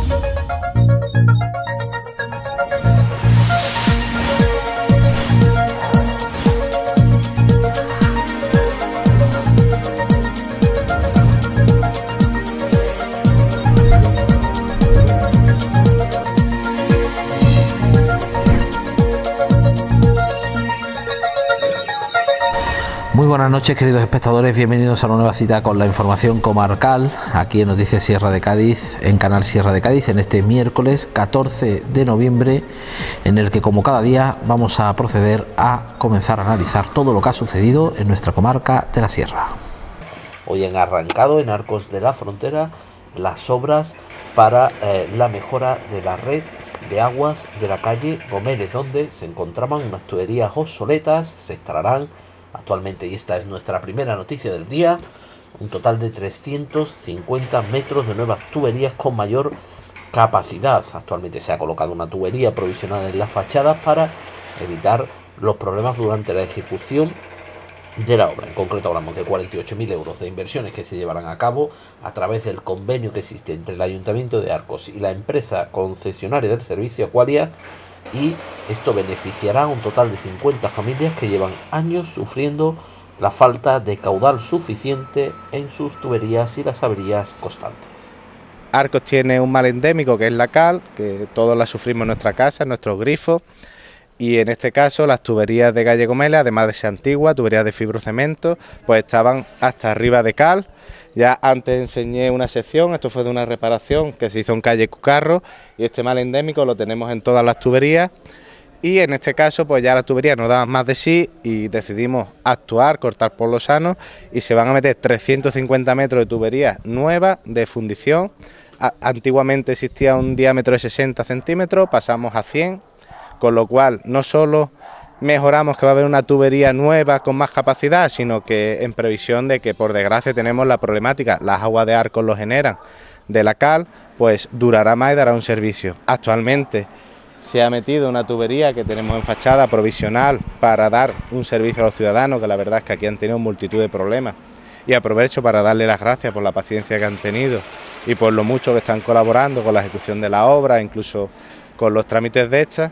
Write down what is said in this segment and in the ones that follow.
Muy buenas noches, queridos espectadores, bienvenidos a una nueva cita con la información comarcal, aquí en Noticias Sierra de Cádiz, en Canal Sierra de Cádiz, en este miércoles 14 de noviembre, en el que, como cada día, vamos a proceder a comenzar a analizar todo lo que ha sucedido en nuestra comarca de la Sierra. Hoy han arrancado en Arcos de la Frontera las obras para la mejora de la red de aguas de la calle Gómez, donde se encontraban unas tuberías obsoletas. Se instalarán actualmente, y esta es nuestra primera noticia del día, un total de 350 metros de nuevas tuberías con mayor capacidad. Actualmente se ha colocado una tubería provisional en las fachadas para evitar los problemas durante la ejecución de la obra. En concreto hablamos de 48.000 euros de inversiones que se llevarán a cabo a través del convenio que existe entre el Ayuntamiento de Arcos y la empresa concesionaria del servicio Aqualia, y esto beneficiará a un total de 50 familias que llevan años sufriendo la falta de caudal suficiente en sus tuberías y las averías constantes. Arcos tiene un mal endémico que es la cal, que todos la sufrimos en nuestra casa, en nuestros grifos, y en este caso las tuberías de calle Gómez, además de ser antiguas, tuberías de fibrocemento, pues estaban hasta arriba de cal. Ya antes enseñé una sección, esto fue de una reparación que se hizo en calle Cucarro, y este mal endémico lo tenemos en todas las tuberías, y en este caso pues ya las tuberías no daban más de sí y decidimos actuar, cortar por lo sano, y se van a meter 350 metros de tuberías nuevas de fundición. Antiguamente existía un diámetro de 60 centímetros, pasamos a 100, con lo cual no solo mejoramos que va a haber una tubería nueva con más capacidad, sino que en previsión de que, por desgracia, tenemos la problemática, las aguas de Arcos lo generan, de la cal, pues durará más y dará un servicio. Actualmente se ha metido una tubería que tenemos en fachada provisional para dar un servicio a los ciudadanos, que la verdad es que aquí han tenido multitud de problemas, y aprovecho para darle las gracias por la paciencia que han tenido y por lo mucho que están colaborando con la ejecución de la obra, incluso con los trámites de estas.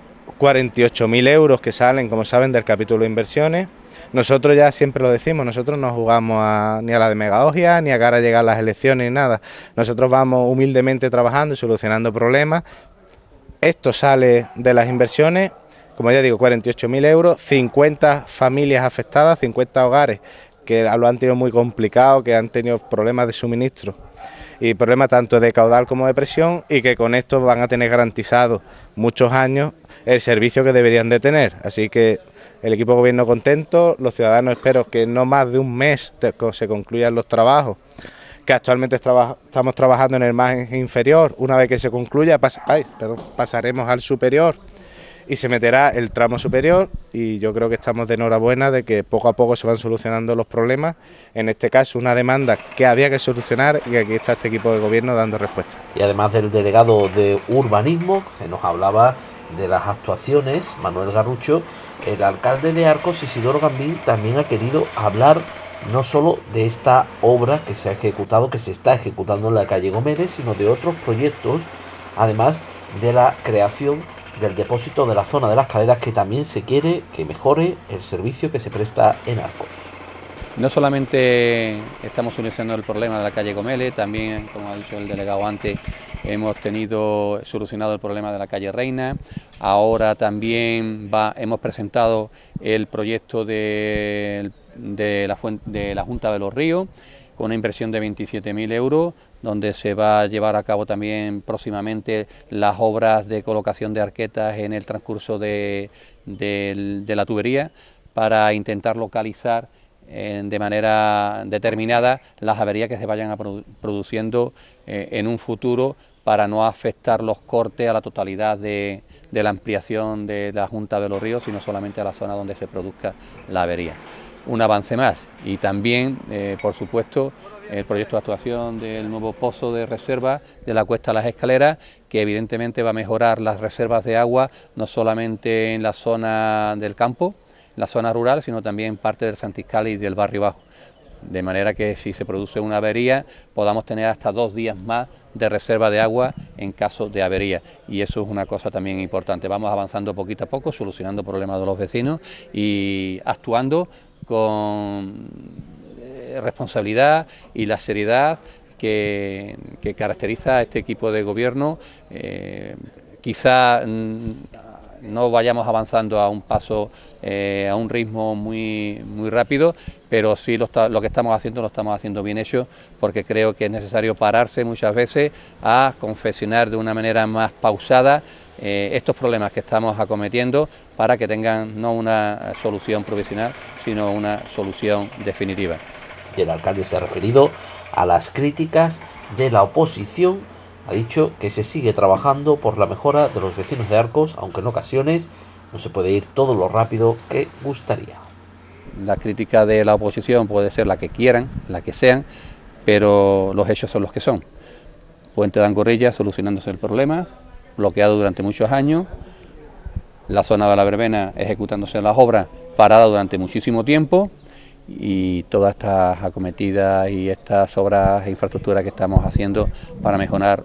48.000 euros que salen, como saben, del capítulo de inversiones. Nosotros ya siempre lo decimos, nosotros no jugamos ni a la demagogia, ni a cara a llegar las elecciones, ni nada. Nosotros vamos humildemente trabajando y solucionando problemas. Esto sale de las inversiones, como ya digo, 48.000 euros, 50 familias afectadas, 50 hogares que lo han tenido muy complicado, que han tenido problemas de suministro y problemas tanto de caudal como de presión, y que con esto van a tener garantizado muchos años el servicio que deberían de tener. Así que el equipo de gobierno contento, los ciudadanos espero que no más de un mes se concluyan los trabajos, que actualmente estamos trabajando en el margen inferior. Una vez que se concluya pasaremos al superior y se meterá el tramo superior, y yo creo que estamos de enhorabuena de que poco a poco se van solucionando los problemas, en este caso una demanda que había que solucionar, y aquí está este equipo de gobierno dando respuesta. Y además del delegado de urbanismo, que nos hablaba de las actuaciones, Manuel Garrucho, el alcalde de Arcos, Isidoro Gambín, también ha querido hablar no solo de esta obra que se ha ejecutado, que se está ejecutando en la calle Gómez, sino de otros proyectos, además de la creación del depósito de la zona de las Caleras, que también se quiere que mejore el servicio que se presta en Arcos. No solamente estamos solucionando el problema de la calle Gomele, también, como ha dicho el delegado antes, hemos solucionado el problema de la calle Reina. Ahora también hemos presentado el proyecto de la Junta de los Ríos, con una inversión de 27.000 euros, donde se va a llevar a cabo también próximamente las obras de colocación de arquetas en el transcurso de la tubería, para intentar localizar de manera determinada las averías que se vayan produciendo en un futuro, para no afectar los cortes a la totalidad de la ampliación de la Junta de los Ríos, sino solamente a la zona donde se produzca la avería. Un avance más, y también, por supuesto, el proyecto de actuación del nuevo pozo de reserva de la Cuesta Las Escaleras, que evidentemente va a mejorar las reservas de agua, no solamente en la zona del campo, la zona rural, sino también en parte del Santiscal y del Barrio Bajo, de manera que si se produce una avería podamos tener hasta 2 días más de reserva de agua en caso de avería, y eso es una cosa también importante. Vamos avanzando poquito a poco, solucionando problemas de los vecinos y actuando con responsabilidad y la seriedad que caracteriza a este equipo de gobierno. Quizá no vayamos avanzando a un paso, a un ritmo muy rápido, pero sí lo que estamos haciendo lo estamos haciendo bien hecho, porque creo que es necesario pararse muchas veces a confeccionar de una manera más pausada estos problemas que estamos acometiendo, para que tengan no una solución provisional, sino una solución definitiva. Y el alcalde se ha referido a las críticas de la oposición. Ha dicho que se sigue trabajando por la mejora de los vecinos de Arcos, aunque en ocasiones no se puede ir todo lo rápido que gustaría. La crítica de la oposición puede ser la que quieran, la que sean, pero los hechos son los que son. Puente de Angorrilla solucionándose el problema, bloqueado durante muchos años, la zona de la verbena ejecutándose las obras, parada durante muchísimo tiempo, y todas estas acometidas y estas obras e infraestructuras que estamos haciendo para mejorar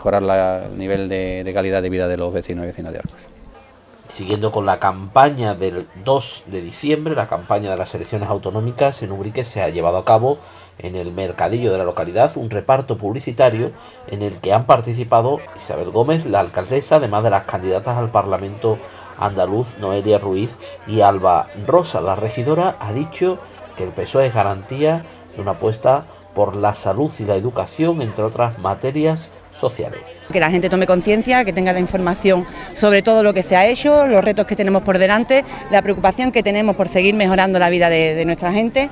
el nivel de calidad de vida de los vecinos y vecinas de Arcos. Siguiendo con la campaña del 2 de diciembre, la campaña de las elecciones autonómicas, en Ubrique se ha llevado a cabo en el mercadillo de la localidad un reparto publicitario en el que han participado Isabel Gómez, la alcaldesa, además de las candidatas al Parlamento andaluz Noelia Ruiz y Alba Rosa. La regidora ha dicho que el PSOE es garantía de una apuesta por la salud y la educación, entre otras materias sociales. Que la gente tome conciencia, que tenga la información sobre todo lo que se ha hecho, los retos que tenemos por delante, la preocupación que tenemos por seguir mejorando la vida de nuestra gente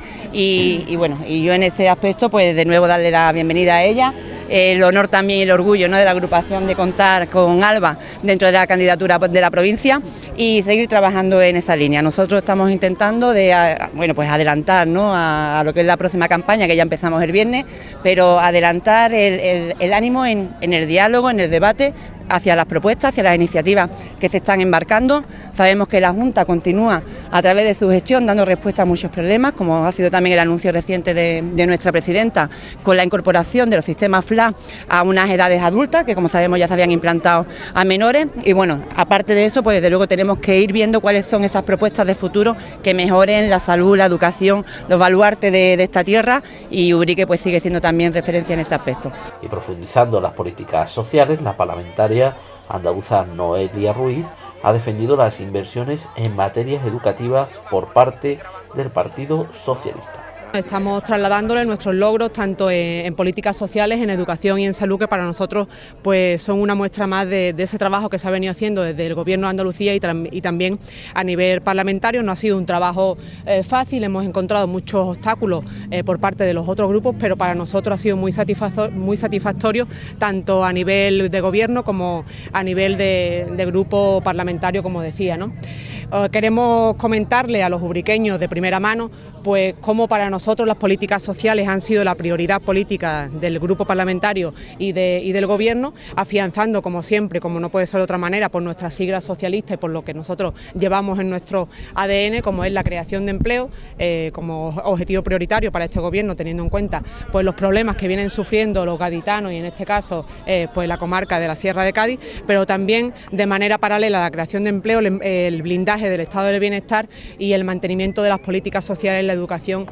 y bueno, y yo en ese aspecto pues de nuevo darle la bienvenida a ella. El honor también y el orgullo, ¿no?, de la agrupación de contar con Alba dentro de la candidatura de la provincia y seguir trabajando en esa línea. Nosotros estamos intentando pues adelantar, ¿no?, a lo que es la próxima campaña, que ya empezamos el viernes, pero adelantar el ánimo en el diálogo, en el debate, hacia las propuestas, hacia las iniciativas que se están embarcando. Sabemos que la Junta continúa a través de su gestión dando respuesta a muchos problemas, como ha sido también el anuncio reciente de nuestra presidenta con la incorporación de los sistemas FLA a unas edades adultas, que como sabemos ya se habían implantado a menores, y bueno, aparte de eso, pues desde luego tenemos que ir viendo cuáles son esas propuestas de futuro que mejoren la salud, la educación, los baluartes de esta tierra, y Ubrique pues sigue siendo también referencia en ese aspecto. Y profundizando en las políticas sociales, la parlamentaria andaluza Noelia Ruiz ha defendido las inversiones en materias educativas por parte del Partido Socialista. Estamos trasladándole nuestros logros tanto en políticas sociales, en educación y en salud, que para nosotros pues son una muestra más de ese trabajo que se ha venido haciendo desde el Gobierno de Andalucía y también a nivel parlamentario. No ha sido un trabajo fácil, hemos encontrado muchos obstáculos por parte de los otros grupos, pero para nosotros ha sido muy satisfactorio tanto a nivel de Gobierno como a nivel de grupo parlamentario, como decía, ¿no? Queremos comentarle a los ubriqueños de primera mano pues cómo para nosotros las políticas sociales han sido la prioridad política del grupo parlamentario y del Gobierno, afianzando como siempre, como no puede ser de otra manera, por nuestras siglas socialistas y por lo que nosotros llevamos en nuestro ADN, como es la creación de empleo como objetivo prioritario para este Gobierno, teniendo en cuenta pues los problemas que vienen sufriendo los gaditanos y en este caso pues la comarca de la Sierra de Cádiz, pero también de manera paralela a la creación de empleo, el blindaje del estado del bienestar y el mantenimiento de las políticas sociales, la educación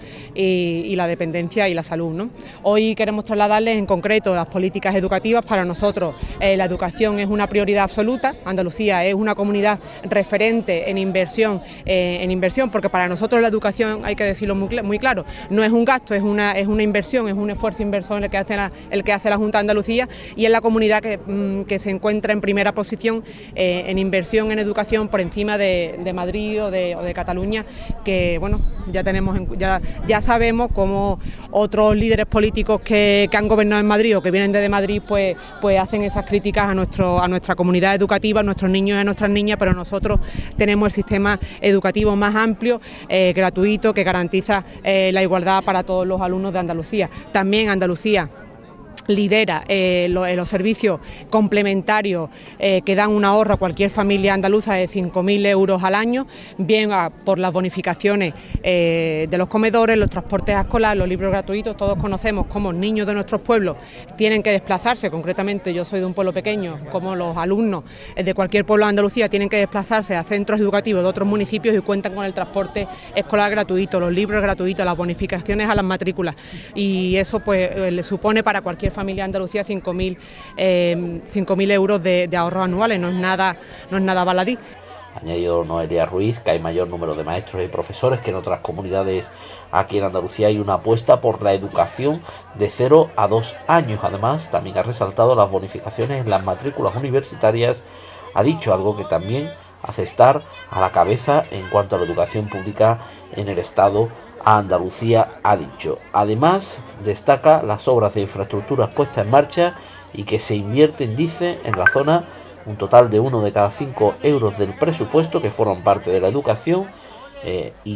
y la dependencia y la salud, ¿no? Hoy queremos trasladarles en concreto las políticas educativas. Para nosotros la educación es una prioridad absoluta. Andalucía es una comunidad referente en inversión, porque para nosotros la educación, hay que decirlo muy claro, no es un gasto, es una inversión, es un esfuerzo inversor el que hace la Junta de Andalucía, y es la comunidad que se encuentra en primera posición en inversión en educación por encima de Madrid o de Cataluña, que bueno, ya sabemos cómo otros líderes políticos que han gobernado en Madrid o que vienen desde Madrid pues hacen esas críticas a nuestra comunidad educativa, a nuestros niños y a nuestras niñas, pero nosotros tenemos el sistema educativo más amplio, gratuito, que garantiza la igualdad para todos los alumnos de Andalucía. También Andalucía, lidera los servicios complementarios que dan un ahorro a cualquier familia andaluza de 5.000 euros al año, bien por las bonificaciones de los comedores, los transportes escolares, los libros gratuitos. Todos conocemos cómo niños de nuestros pueblos tienen que desplazarse, concretamente yo soy de un pueblo pequeño, como los alumnos de cualquier pueblo de Andalucía tienen que desplazarse a centros educativos de otros municipios y cuentan con el transporte escolar gratuito, los libros gratuitos, las bonificaciones a las matrículas, y eso pues le supone para cualquier familia de Andalucía 5.000 euros de ahorros anuales. No es nada baladí. Añadió Noelia Ruiz que hay mayor número de maestros y profesores que en otras comunidades. Aquí en Andalucía hay una apuesta por la educación de 0 a 2 años. Además, también ha resaltado las bonificaciones en las matrículas universitarias. Ha dicho algo que también hace estar a la cabeza en cuanto a la educación pública en el Estado. A Andalucía ha dicho. Además, destaca las obras de infraestructuras puestas en marcha y que se invierten, dice, en la zona un total de 1 de cada 5 euros del presupuesto que forman parte de la educación y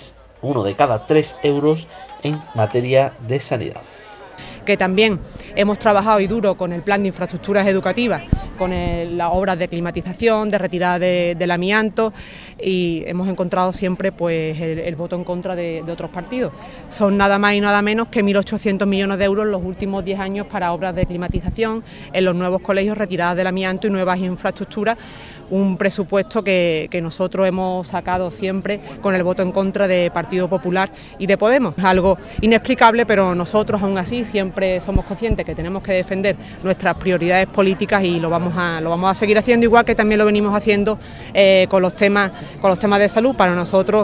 1 de cada 3 euros en materia de sanidad. Que también hemos trabajado y duro con el plan de infraestructuras educativas, con las obras de climatización, de retirada del amianto, y hemos encontrado siempre pues el voto en contra de otros partidos. Son nada más y nada menos que 1.800 millones de euros en los últimos 10 años para obras de climatización en los nuevos colegios, retiradas del amianto y nuevas infraestructuras. Un presupuesto que nosotros hemos sacado siempre con el voto en contra de Partido Popular y de Podemos. Es algo inexplicable, pero nosotros aún así siempre somos conscientes que tenemos que defender nuestras prioridades políticas y lo vamos a seguir haciendo, igual que también lo venimos haciendo con los temas de salud. Para nosotros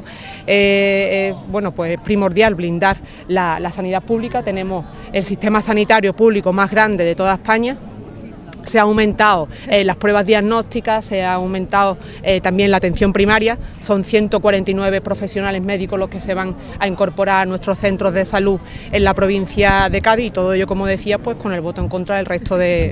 bueno, pues es primordial blindar la sanidad pública. Tenemos el sistema sanitario público más grande de toda España. Se ha aumentado las pruebas diagnósticas, se ha aumentado también la atención primaria. Son 149 profesionales médicos los que se van a incorporar a nuestros centros de salud en la provincia de Cádiz, y todo ello, como decía, pues con el voto en contra del resto de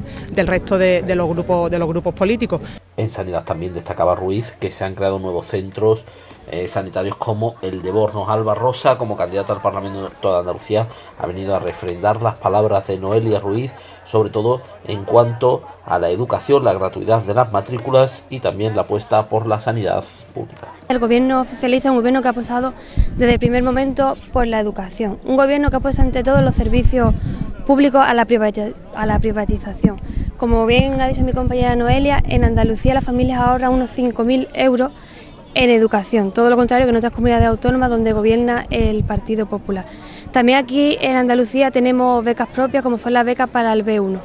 los grupos políticos. En sanidad también destacaba Ruiz que se han creado nuevos centros sanitarios como el de Bornos. Alba Rosa, como candidata al Parlamento de Andalucía, ha venido a refrendar las palabras de Noelia Ruiz, sobre todo en cuanto a la educación, la gratuidad de las matrículas y también la apuesta por la sanidad pública. El gobierno socialista es un gobierno que ha apostado desde el primer momento por la educación, un gobierno que apuesta ante todos los servicios públicos a la privatización. Como bien ha dicho mi compañera Noelia, en Andalucía las familias ahorran unos 5.000 euros en educación, todo lo contrario que en otras comunidades autónomas donde gobierna el Partido Popular. También aquí en Andalucía tenemos becas propias, como fue la beca para el B1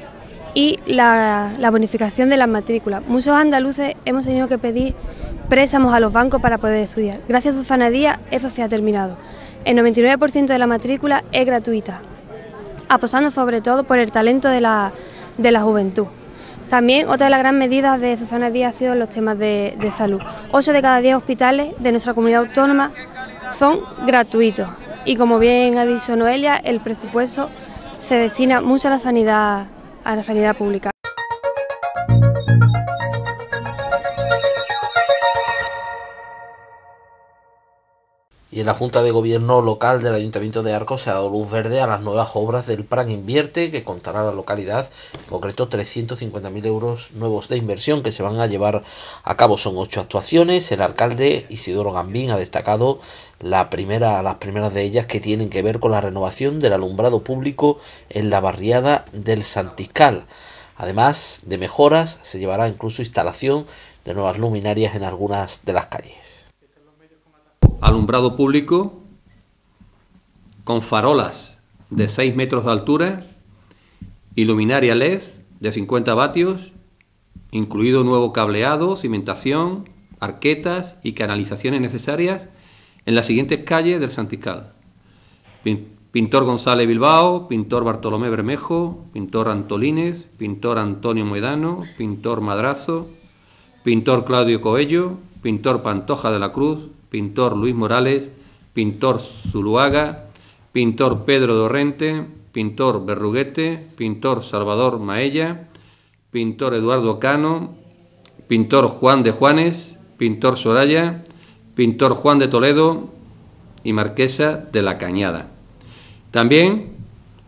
y la bonificación de las matrículas. Muchos andaluces hemos tenido que pedir préstamos a los bancos para poder estudiar. Gracias a Susana Díaz eso se ha terminado. El 99% de la matrícula es gratuita, apostando sobre todo por el talento de la juventud. También otra de las grandes medidas de Susana Díaz ha sido los temas de salud. 8 de cada 10 hospitales de nuestra comunidad autónoma son gratuitos y, como bien ha dicho Noelia, el presupuesto se destina mucho a la sanidad pública. Y en la Junta de Gobierno local del Ayuntamiento de Arcos se ha dado luz verde a las nuevas obras del Plan Invierte, que contará a la localidad, en concreto 350.000 euros nuevos de inversión que se van a llevar a cabo. Son 8 actuaciones. El alcalde Isidoro Gambín ha destacado las primeras de ellas, que tienen que ver con la renovación del alumbrado público en la barriada del Santiscal. Además de mejoras, se llevará incluso instalación de nuevas luminarias en algunas de las calles. Alumbrado público con farolas de 6 metros de altura y luminaria LED de 50 vatios, incluido nuevo cableado, cimentación, arquetas y canalizaciones necesarias en las siguientes calles del Santiscal: Pintor González Bilbao, Pintor Bartolomé Bermejo, Pintor Antolínez, Pintor Antonio Moedano, Pintor Madrazo, Pintor Claudio Coello, Pintor Pantoja de la Cruz, Pintor Luis Morales, Pintor Zuluaga, Pintor Pedro Dorrente, Pintor Berruguete, Pintor Salvador Maella, Pintor Eduardo Cano, Pintor Juan de Juanes, Pintor Soraya, Pintor Juan de Toledo y Marquesa de la Cañada. También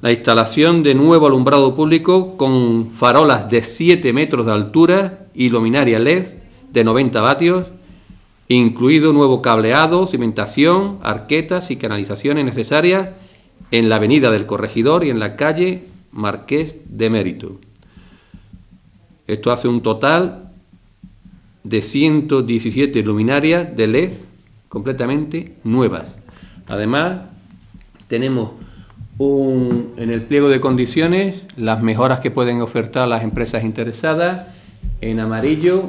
la instalación de nuevo alumbrado público con farolas de 7 metros de altura y luminaria LED de 90 vatios, incluido nuevo cableado, cimentación, arquetas y canalizaciones necesarias en la avenida del Corregidor y en la calle Marqués de Mérito. Esto hace un total de 117 luminarias de LED completamente nuevas. Además, tenemos en el pliego de condiciones las mejoras que pueden ofertar las empresas interesadas en amarillo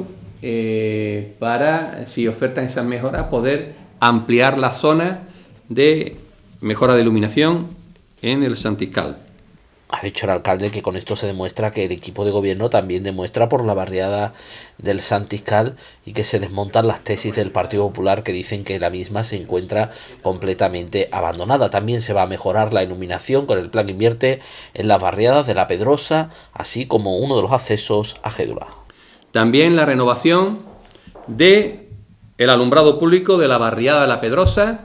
para, si ofertan esas mejoras, poder ampliar la zona de mejora de iluminación en el Santiscal. Ha dicho el alcalde que con esto se demuestra que el equipo de gobierno también demuestra por la barriada del Santiscal y que se desmontan las tesis del Partido Popular que dicen que la misma se encuentra completamente abandonada. También se va a mejorar la iluminación con el plan Invierte en las barriadas de La Pedrosa, así como uno de los accesos a Gédula. También la renovación del alumbrado público de la barriada de La Pedrosa,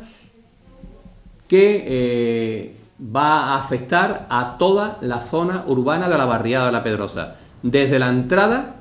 que va a afectar a toda la zona urbana de la barriada de La Pedrosa, desde la entrada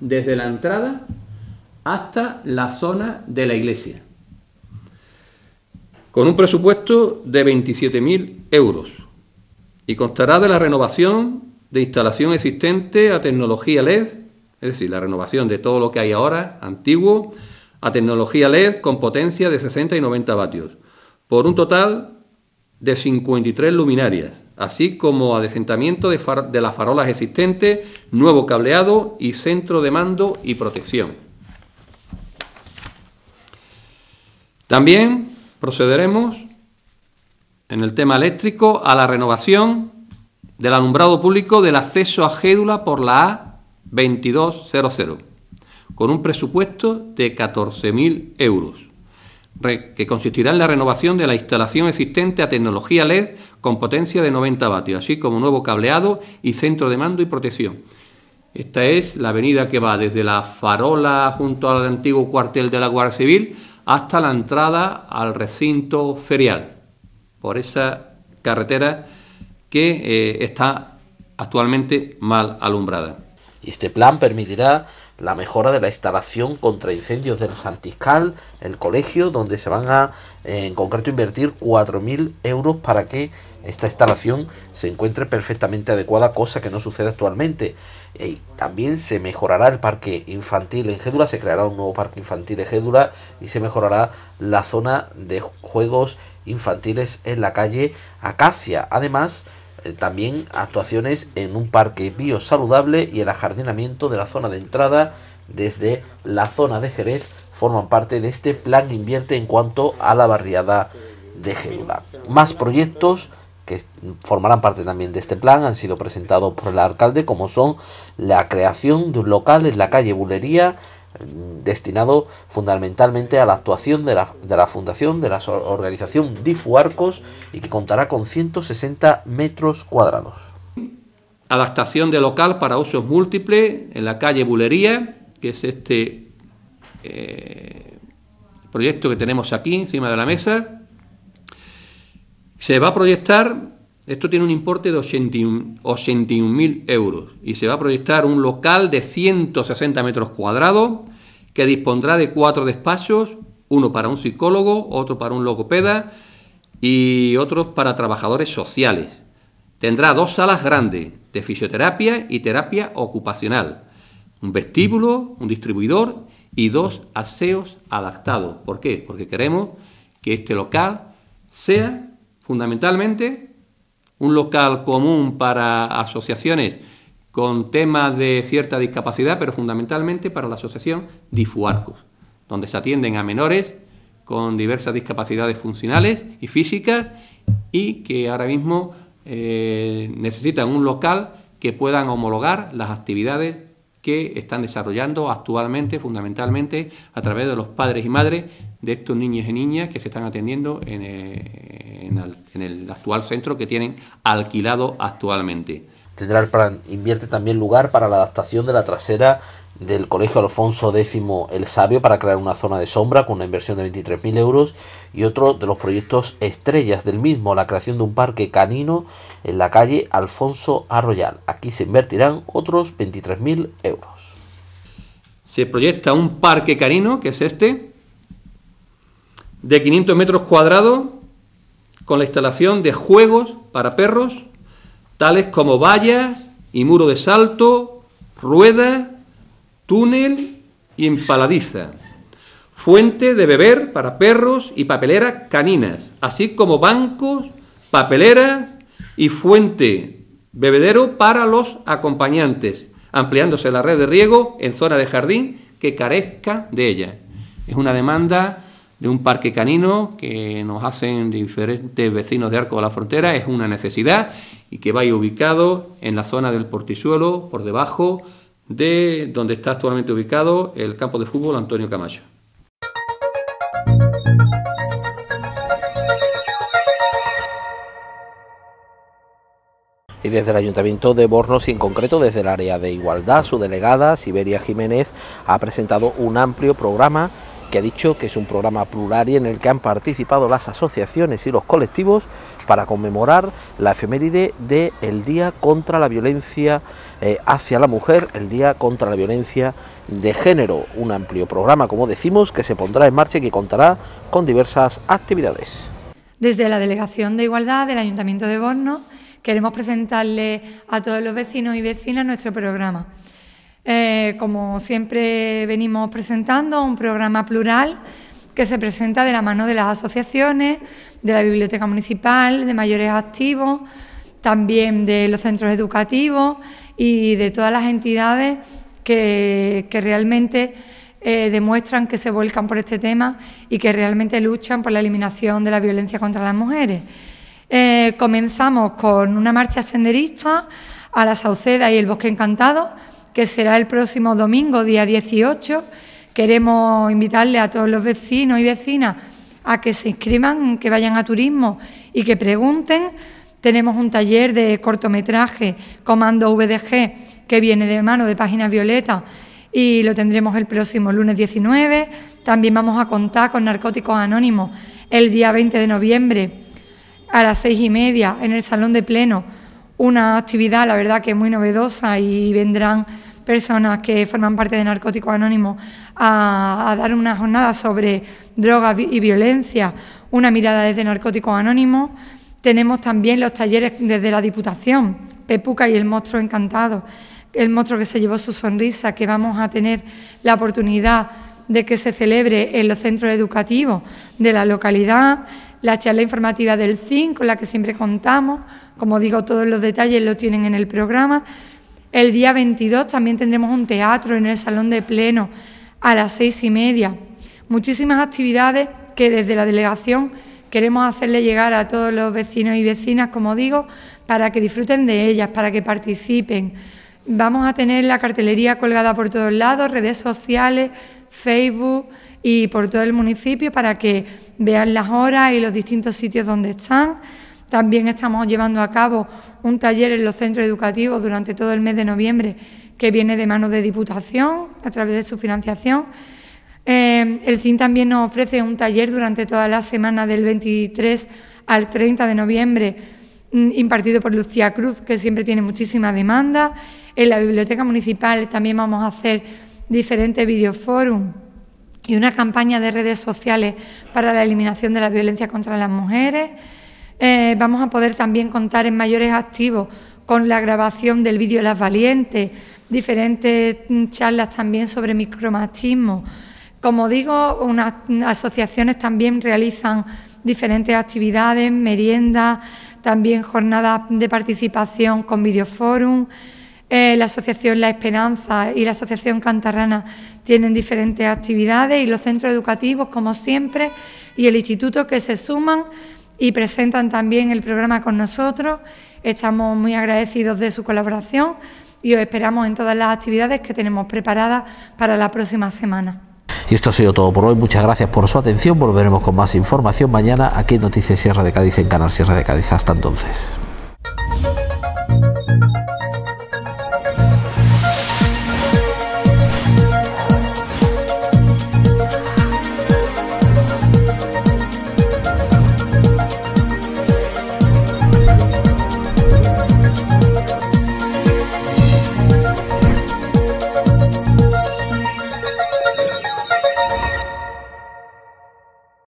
hasta la zona de la iglesia, con un presupuesto de 27.000 euros, y constará de la renovación de instalación existente a tecnología LED, es decir, la renovación de todo lo que hay ahora, antiguo, a tecnología LED con potencia de 60 y 90 vatios, por un total de 53 luminarias, así como adecentamiento de las farolas existentes, nuevo cableado y centro de mando y protección. También procederemos, en el tema eléctrico, a la renovación del alumbrado público del acceso a Gédula por la A2200, con un presupuesto de 14.000 euros. Que consistirá en la renovación de la instalación existente a tecnología LED con potencia de 90 vatios, así como nuevo cableado y centro de mando y protección. Esta es la avenida que va desde la farola junto al antiguo cuartel de la Guardia Civil hasta la entrada al recinto ferial, por esa carretera que está actualmente mal alumbrada. Y este plan permitirá la mejora de la instalación contra incendios del Santiscal, el colegio, donde se van a, en concreto, invertir 4.000 euros para que esta instalación se encuentre perfectamente adecuada, cosa que no sucede actualmente. También se mejorará el parque infantil en Gédula, se creará un nuevo parque infantil en Gédula y se mejorará la zona de juegos infantiles en la calle Acacia. Además, también actuaciones en un parque biosaludable y el ajardinamiento de la zona de entrada desde la zona de Jerez forman parte de este plan Invierte en cuanto a la barriada de Gédula. Más proyectos que formarán parte también de este plan han sido presentados por el alcalde, como son la creación de un local en la calle Bulería, destinado fundamentalmente a la actuación de la fundación de la organización Difu Arcos y que contará con 160 metros cuadrados. Adaptación de local para usos múltiples en la calle Bulería, que es este proyecto que tenemos aquí encima de la mesa. Se va a proyectar, esto tiene un importe de 81.000 euros y se va a proyectar un local de 160 metros cuadrados que dispondrá de 4 despachos, uno para un psicólogo, otro para un logopeda y otros para trabajadores sociales. Tendrá 2 salas grandes de fisioterapia y terapia ocupacional, un vestíbulo, un distribuidor y 2 aseos adaptados. ¿Por qué? Porque queremos que este local sea fundamentalmente un local común para asociaciones con temas de cierta discapacidad, pero fundamentalmente para la asociación Difu Arcos, donde se atienden a menores con diversas discapacidades funcionales y físicas y que ahora mismo necesitan un local que puedan homologar las actividades que están desarrollando actualmente, fundamentalmente a través de los padres y madres de estos niños y niñas que se están atendiendo en el actual centro que tienen alquilado actualmente. Tendrá el plan Invierte también lugar para la adaptación de la trasera del Colegio Alfonso X el Sabio para crear una zona de sombra con una inversión de 23.000 euros, y otro de los proyectos estrellas del mismo, la creación de un parque canino en la calle Alfonso Arroyal. Aquí se invertirán otros 23.000 euros. Se proyecta un parque canino, que es este, de 500 metros cuadrados, con la instalación de juegos para perros, tales como vallas y muro de salto, ruedas, túnel y empaladiza, fuente de beber para perros y papeleras caninas, así como bancos, papeleras y fuente bebedero para los acompañantes, ampliándose la red de riego en zona de jardín que carezca de ella. Es una demanda de un parque canino que nos hacen diferentes vecinos de Arcos de la Frontera, es una necesidad, y que va a ir ubicado en la zona del Portizuelo, por debajo de donde está actualmente ubicado el campo de fútbol Antonio Camacho. Y desde el Ayuntamiento de Bornos, y en concreto desde el área de Igualdad, su delegada, Siberia Jiménez, ha presentado un amplio programa que ha dicho que es un programa plural y en el que han participado las asociaciones y los colectivos para conmemorar la efeméride del Día contra la Violencia hacia la Mujer, el Día contra la Violencia de Género. Un amplio programa, como decimos, que se pondrá en marcha y que contará con diversas actividades. Desde la Delegación de Igualdad del Ayuntamiento de Bornos queremos presentarle a todos los vecinos y vecinas nuestro programa. Como siempre venimos presentando, un programa plural que se presenta de la mano de las asociaciones, de la Biblioteca Municipal, de mayores activos, también de los centros educativos y de todas las entidades que realmente demuestran que se vuelcan por este tema y que realmente luchan por la eliminación de la violencia contra las mujeres. Comenzamos con una marcha senderista a la Sauceda y el Bosque Encantado, que será el próximo domingo, día 18. Queremos invitarle a todos los vecinos y vecinas a que se inscriban, que vayan a turismo y que pregunten. Tenemos un taller de cortometraje, Comando VDG, que viene de mano de Páginas Violeta, y lo tendremos el próximo lunes 19. También vamos a contar con Narcóticos Anónimos el día 20 de noviembre a las 6:30 en el Salón de Pleno. Una actividad, la verdad, que es muy novedosa, y vendrán personas que forman parte de Narcóticos Anónimos a dar una jornada sobre drogas y violencia, una mirada desde Narcóticos Anónimos. Tenemos también los talleres desde la Diputación, Pepuca y el monstruo encantado, el monstruo que se llevó su sonrisa, que vamos a tener la oportunidad de que se celebre en los centros educativos de la localidad. La charla informativa del CIN, con la que siempre contamos, como digo, todos los detalles los tienen en el programa. El día 22 también tendremos un teatro en el Salón de Pleno a las 6:30. Muchísimas actividades que desde la delegación queremos hacerle llegar a todos los vecinos y vecinas, como digo, para que disfruten de ellas, para que participen. Vamos a tener la cartelería colgada por todos lados, redes sociales, Facebook y por todo el municipio, para que vean las horas y los distintos sitios donde están. También estamos llevando a cabo un taller en los centros educativos durante todo el mes de noviembre, que viene de manos de Diputación a través de su financiación. El CIN también nos ofrece un taller durante toda la semana del 23 al 30 de noviembre, impartido por Lucía Cruz, que siempre tiene muchísima demanda. En la Biblioteca Municipal también vamos a hacer diferentes videoforums y una campaña de redes sociales para la eliminación de la violencia contra las mujeres. Vamos a poder también contar en mayores activos con la grabación del vídeo Las Valientes, diferentes charlas también sobre micromachismo. Como digo, unas asociaciones también realizan diferentes actividades, meriendas, también jornadas de participación con videoforum. La Asociación La Esperanza y la Asociación Cantarrana tienen diferentes actividades, y los centros educativos, como siempre, y el instituto, que se suman y presentan también el programa con nosotros. Estamos muy agradecidos de su colaboración y os esperamos en todas las actividades que tenemos preparadas para la próxima semana. Y esto ha sido todo por hoy. Muchas gracias por su atención. Volveremos con más información mañana aquí en Noticias Sierra de Cádiz, en Canal Sierra de Cádiz. Hasta entonces.